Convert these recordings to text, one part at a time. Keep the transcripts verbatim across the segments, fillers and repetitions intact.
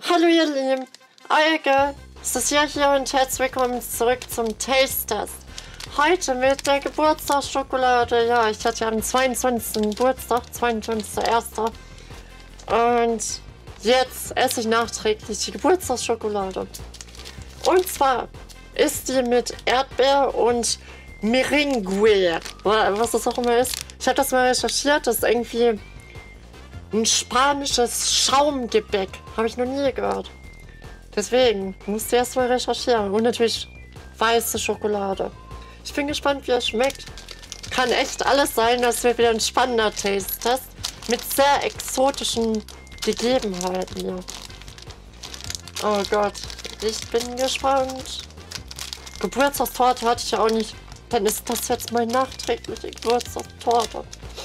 Hallo ihr Lieben, Euge, es ist ja hier und herzlich willkommen zurück zum Taste Test. Heute mit der Geburtstagsschokolade. Ja, ich hatte ja am zweiundzwanzigsten Geburtstag, zweiundzwanzigster erster Und jetzt esse ich nachträglich die Geburtstagsschokolade. Und zwar ist die mit Erdbeer und Meringue, was das auch immer ist. Ich habe das mal recherchiert, das ist irgendwie ein spanisches Schaumgebäck. Habe ich noch nie gehört. Deswegen musste ich erst mal recherchieren. Und natürlich weiße Schokolade. Ich bin gespannt, wie es schmeckt. Kann echt alles sein. Das wird wieder ein spannender Taste-Test. Mit sehr exotischen Gegebenheiten hier. Oh Gott. Ich bin gespannt. Geburtstagstorte hatte ich ja auch nicht. Dann ist das jetzt meine nachträgliche Geburtstagstorte.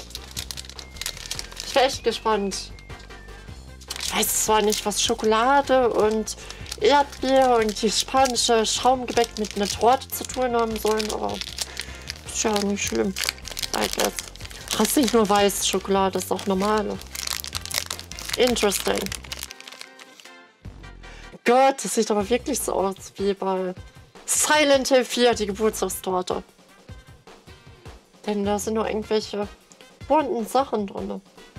Ich bin echt gespannt. Ich weiß zwar nicht, was Schokolade und Erdbeer und die spanische Schaumgebäck mit einer Torte zu tun haben sollen, aber ist ja nicht schlimm. I guess. Das ist nicht nur weiße Schokolade, das ist auch normale. Interesting. Gott, das sieht aber wirklich so aus wie bei Silent Hill vier, die Geburtstagstorte. Denn da sind nur irgendwelche bunten Sachen drin.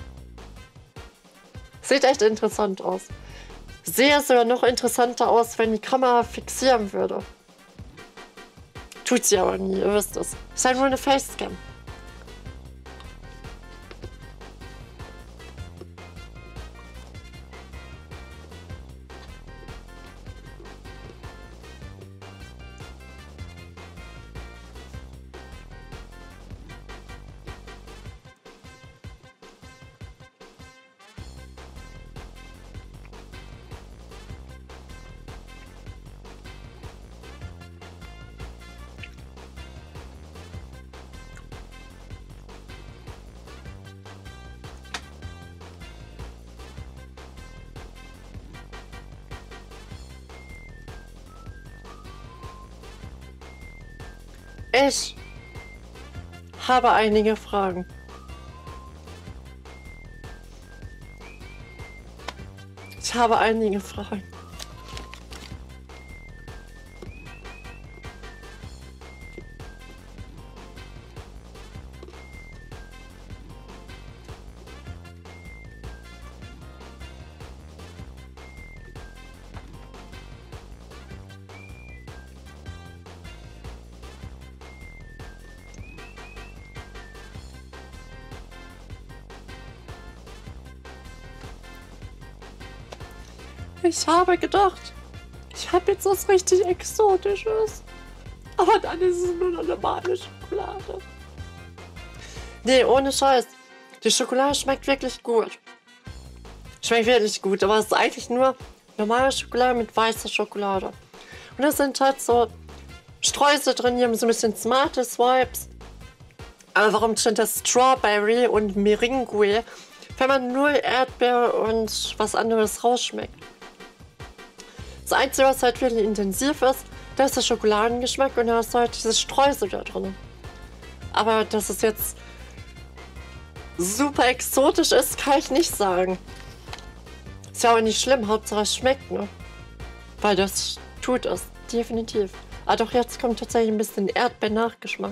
Sieht echt interessant aus. Sehr sogar noch interessanter aus, wenn die Kamera fixieren würde. Tut sie aber nie, ihr wisst es. Ist halt nur eine Facecam. Ich habe einige Fragen. Ich habe einige Fragen. Ich habe gedacht, ich habe jetzt was richtig Exotisches. Aber dann ist es nur eine normale Schokolade. Nee, ohne Scheiß. Die Schokolade schmeckt wirklich gut. Schmeckt wirklich gut, aber es ist eigentlich nur normale Schokolade mit weißer Schokolade. Und da sind halt so Streusel drin, die haben so ein bisschen Smarties Vibes. Aber warum steht das Strawberry und Meringue, wenn man nur Erdbeer und was anderes rausschmeckt? Das Einzige, was halt wirklich intensiv ist, das ist der Schokoladengeschmack und da ist halt dieses Streusel da drin. Aber dass es jetzt super exotisch ist, kann ich nicht sagen. Ist ja auch nicht schlimm, Hauptsache es schmeckt, ne? Weil das tut es, definitiv. Aber doch jetzt kommt tatsächlich ein bisschen Erdbeer-Nachgeschmack.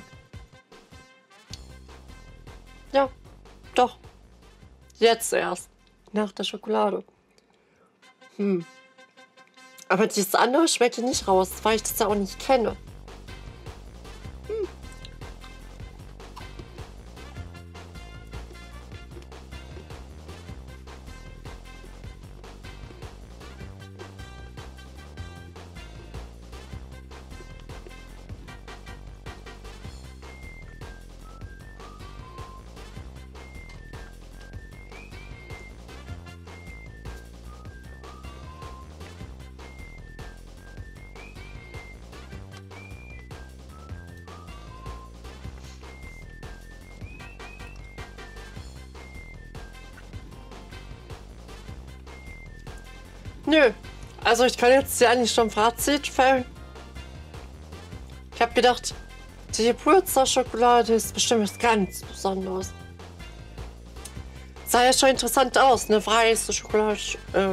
Ja, doch. Jetzt erst. Nach der Schokolade. Hm. Aber dieses andere schmeckt nicht raus, weil ich das ja auch nicht kenne. Hm. Nö, also ich kann jetzt ja eigentlich schon Fazit fällen. Ich habe gedacht, die Geburtstagsschokolade ist bestimmt was ganz Besonderes. Sah ja schon interessant aus, eine weiße Schokolade, ähm,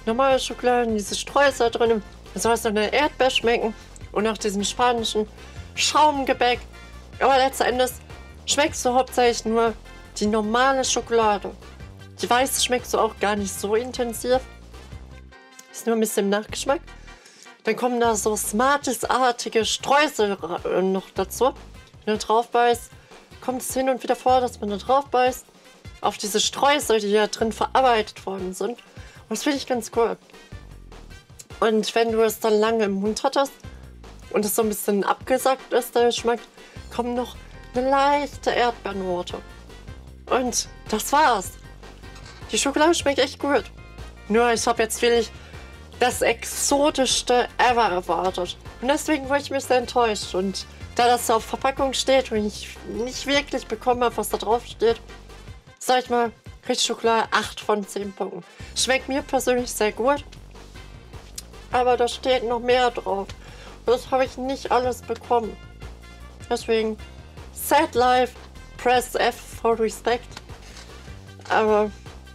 normale Schokolade, diese Streusel drin. Das soll so eine Erdbeer schmecken und nach diesem spanischen Schaumgebäck. Aber letzten Endes schmeckst du hauptsächlich nur die normale Schokolade. Die weiße schmeckst du auch gar nicht so intensiv. Ist nur ein bisschen Nachgeschmack. Dann kommen da so Smarties-artige Streusel noch dazu. Wenn du drauf beißt, kommt es hin und wieder vor, dass man da drauf beißt. Auf diese Streusel, die ja drin verarbeitet worden sind. Und das finde ich ganz cool. Und wenn du es dann lange im Mund hattest und es so ein bisschen abgesackt ist, der Geschmack, kommt noch eine leichte Erdbeernote. Und das war's. Die Schokolade schmeckt echt gut. Nur ich habe jetzt wirklich das exotischste ever erwartet. Und deswegen war ich mich sehr enttäuscht. Und da das auf Verpackung steht und ich nicht wirklich bekommen habe, was da drauf steht, sag ich mal, kriegt Schokolade acht von zehn Punkten. Schmeckt mir persönlich sehr gut. Aber da steht noch mehr drauf. Das habe ich nicht alles bekommen. Deswegen, sad life, press F for respect. Aber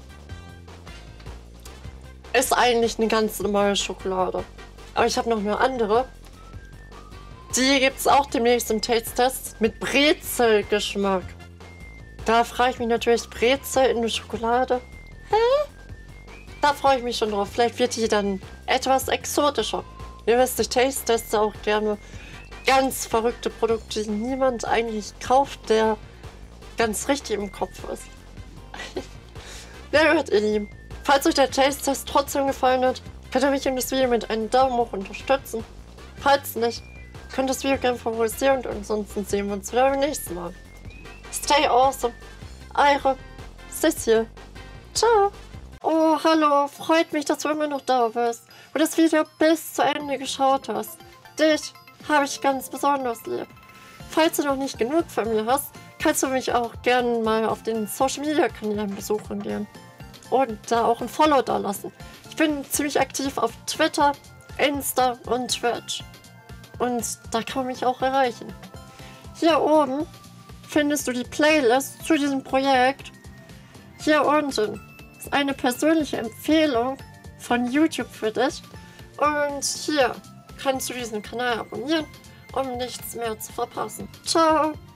ist eigentlich eine ganz normale Schokolade. Aber ich habe noch eine andere. Die gibt es auch demnächst im Taste-Test mit Brezelgeschmack. Da frage ich mich natürlich, Brezel in der Schokolade? Hä? Da freue ich mich schon drauf. Vielleicht wird die dann etwas exotischer. Ihr wisst, ich taste-teste auch gerne ganz verrückte Produkte, die niemand eigentlich kauft, der ganz richtig im Kopf ist. Ja, gut, ihr Lieben. Falls euch der Taste-Test trotzdem gefallen hat, könnt ihr mich in das Video mit einem Daumen hoch unterstützen. Falls nicht, könnt ihr das Video gerne favorisieren und ansonsten sehen wir uns wieder beim nächsten Mal. Stay awesome. Eure Sissi. Ciao. Oh, hallo. Freut mich, dass du immer noch da bist und das Video bis zu Ende geschaut hast. Dich habe ich ganz besonders lieb. Falls du noch nicht genug von mir hast, kannst du mich auch gerne mal auf den Social Media Kanälen besuchen gehen. Und da auch ein Follow da lassen. Ich bin ziemlich aktiv auf Twitter, Insta und Twitch. Und da kann man mich auch erreichen. Hier oben findest du die Playlist zu diesem Projekt. Hier unten ist eine persönliche Empfehlung von YouTube für dich. Und hier kannst du diesen Kanal abonnieren, um nichts mehr zu verpassen. Ciao!